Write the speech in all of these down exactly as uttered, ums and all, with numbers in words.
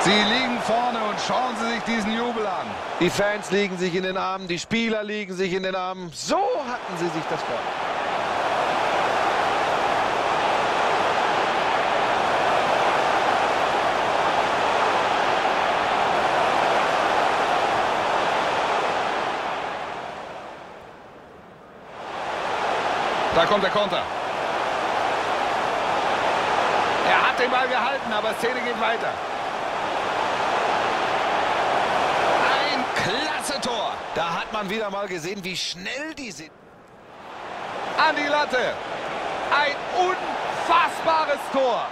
Sie liegen vorne und schauen Sie sich diesen Jubel an. Die Fans liegen sich in den Armen, die Spieler liegen sich in den Armen. So hatten sie sich das vor. Da kommt der Konter. Er hat den Ball gehalten, aber Szene geht weiter. Ein klasse Tor. Da hat man wieder mal gesehen, wie schnell die sind. An die Latte. Ein unfassbares Tor.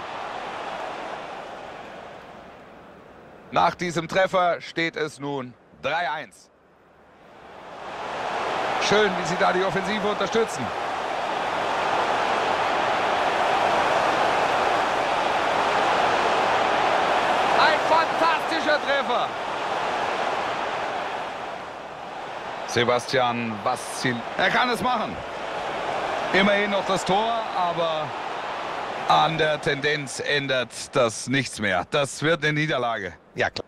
Nach diesem Treffer steht es nun drei eins. Schön, wie Sie da die Offensive unterstützen. Ein fantastischer Treffer. Sebastian Vassil. Er kann es machen. Immerhin noch das Tor, aber an der Tendenz ändert das nichts mehr. Das wird eine Niederlage. Ja, klar.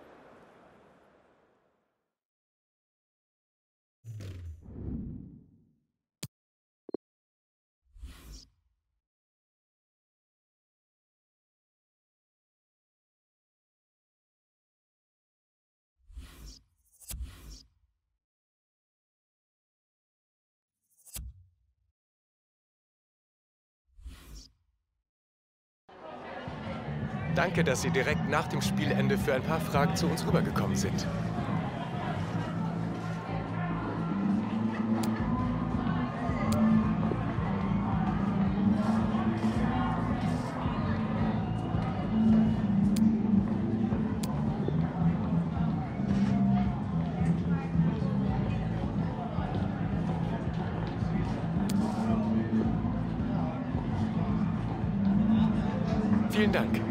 Danke, dass Sie direkt nach dem Spielende für ein paar Fragen zu uns rübergekommen sind. Vielen Dank.